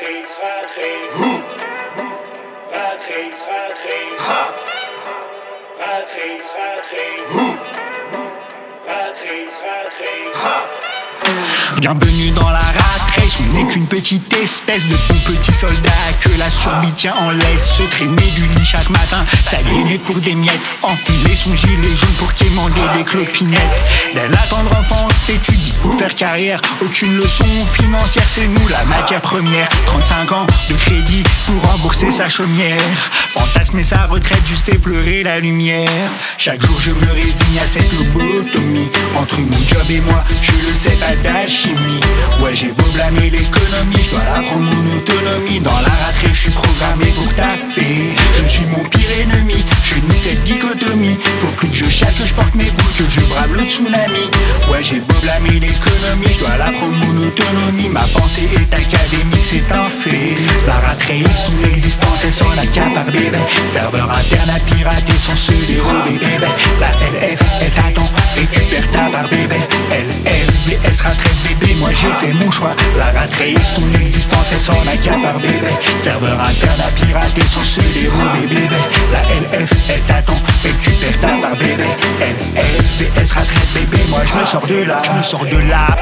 Bienvenue dans la rat race, on n'est qu'une petite espèce de petits soldats que la survie tient en laisse. Se traîner du lit chaque matin, s'aligner pour des miettes, enfiler son gilet jaune pour quémander des clopinettes. Dès la tendre enfance, t'étudies pour faire carrière, aucune leçon financière, c'est nous la matière première. 35 ans de crédit pour rembourser sa chaumière, fantasmer sa retraite, juste pleurer la lumière. Chaque jour je me résigne à cette lobotomie, entre mon job et moi, je le sais pas d'alchimie. Ouais, j'ai beau blâmer l'économie, je dois la prendre mon autonomie. Dans la raterie, je suis programmé pour taper. Je suis mon pire ennemi, je nie cette dichotomie. Faut plus que je chatte, que je porte mes boules, que je brave le tsunami. Ouais, j'ai beau blâmer l'économie, je dois la prendre mon autonomie. Ma pensée est académique, c'est un fait. La raterie, son existence, elle s'en accapare, bébé. Serveur interne à pirater sans se dérober, bébé. La LF, elle t'attend, récupère ta barre, bébé. LFVS retraite, bébé, moi j'ai fait mon choix. La raterie, son existence, elle s'en accapare, bébé. Serveur interne à pirater sans se dérober, bébé. La LF, elle t'attend, récupère ta barre, bébé. LFVS retraite, bébé, moi je me sors de là, je me sors de là.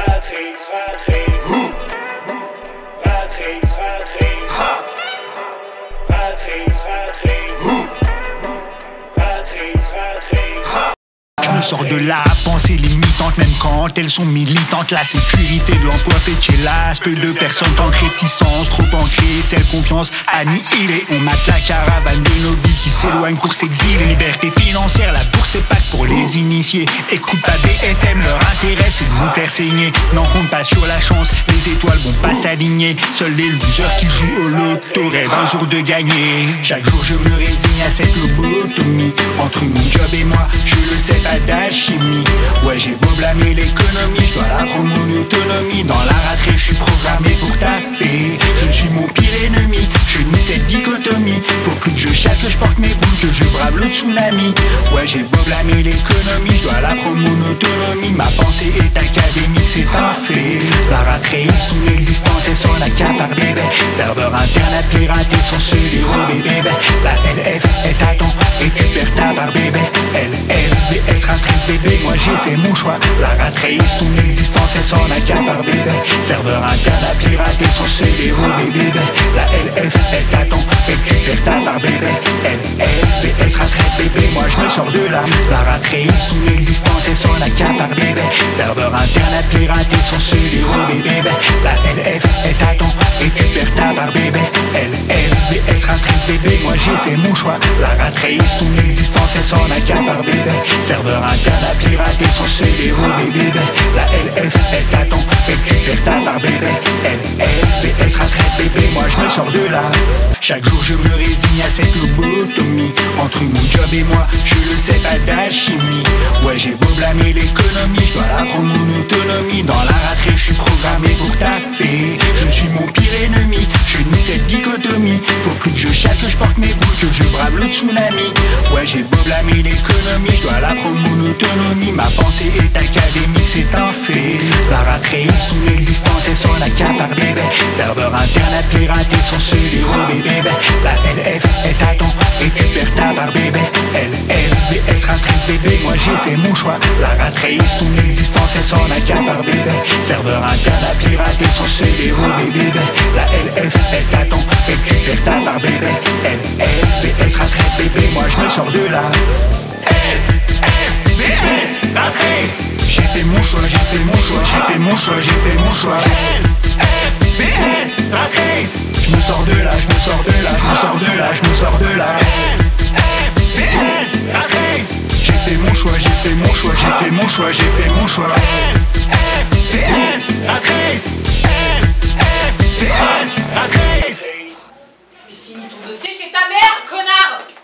Je me sors de la pensée limitante, même quand elles sont militantes. La sécurité de l'emploi fait qu'hélas, peu de personnes tentent réticence, trop ancrée, celle confiance annihilée. On mate la caravane de nos vies qui s'éloignent pour s'exiler. Liberté financière, la bourse c'est pas pour les initiés. Écoute pas BFM, leur intérêt c'est de nous faire saigner. N'en compte pas sur la chance, les étoiles vont pas s'aligner. Seuls les losers qui jouent au loto rêvent un jour de gagner. Chaque jour je me résigne à cette lobotomie, entre mon job et moi, je le sais pas d'alchimie. Ouais, j'ai beau blâmer l'économie, je dois la prendre mon autonomie. Dans la raterie, je suis programmé pour taper. Je suis mon pire ennemi, je nie cette dichotomie. Faut plus que je chatte, que je porte mes boules, que je brave le tsunami. Ouais, j'ai beau blâmer l'économie, je dois la prendre mon autonomie. Ma pensée est académique, c'est un fait. La raterie, son existence, elle s'en accapare, bébé. Serveur interne à pirater sans se dérober, bébé. La LF, elle t'attend, récupère ta barre, bébé. LFVS retraite, bébé, moi j'ai fait mon choix. La raterie, son existence, elle s'en accapare, bébé. Serveur interne à pirater sans se dérober, bébé. La LF, elle t'attend, récupère ta barre, bébé. LFVS retraite, bébé, moi je me sors de là. La raterie, son existence, elle s'en accapare, bébé. Serveur interne à pirater sans se dérober, bébé. La LF, elle t'attend, récupère ta barre, bébé. LFVS retraite, bébé, moi j'ai fait mon choix. La raterie, son existence, elle s'en accapare, bébé. Serveur interne à pirater sans se dérober, bébé. La LF, elle t'attend, récupère ta barre, bébé. LFVS retraite, bébé, moi je me sors de là. Chaque jour je me résigne à cette lobotomie, entre mon job et moi, je le sais pas d'alchimie. Ouais, j'ai beau blâmer l'économie, je dois la prendre mon autonomie. Dans la raterie, je suis programmé pour taper. Je suis mon pire ennemi, je nie cette dichotomie. Faut plus que je chatte, que je porte mes boules, que je brave le tsunami. Ouais, j'ai beau blâmer l'économie, je dois la prendre mon autonomie. Ma pensée est académique, c'est un fait. La raterie, son existence, elle s'en accapare, bébé. Serveur interne à pirater sans se dérober, bébé. La LF, elle t'attend, récupère ta barre, bébé. LFVS retraite, bébé, moi j'ai fait mon choix. La raterie, son existence, elle s'en accapare, bébé. Serveur interne à pirater sans se dérober, bébé. La LF, elle t'attend, récupère ta barre, bébé. LFVS retraite, bébé, moi je me sors de là. LFVS retraite. J'ai fait mon choix, j'ai fait mon choix, j'ai fait mon choix, j'ai fait mon choix. LFVS retraite. Je me sors de là, je me sors de là, je me sors de là, je me sors de là. LFVS retraite. J'ai fait mon choix, j'ai fait mon choix, j'ai fait mon choix, j'ai fait mon choix. LFVS retraite. LFVS retraite. Mais finis ton dossier chez ta mère, connard!